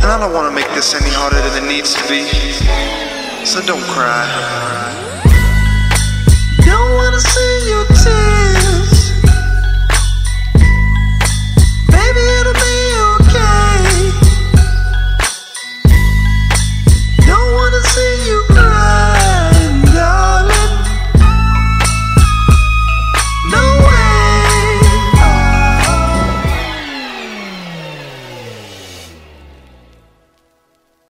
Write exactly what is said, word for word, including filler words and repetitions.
And I don't want to make this any harder than it needs to be, so don't cry. Don't wanna see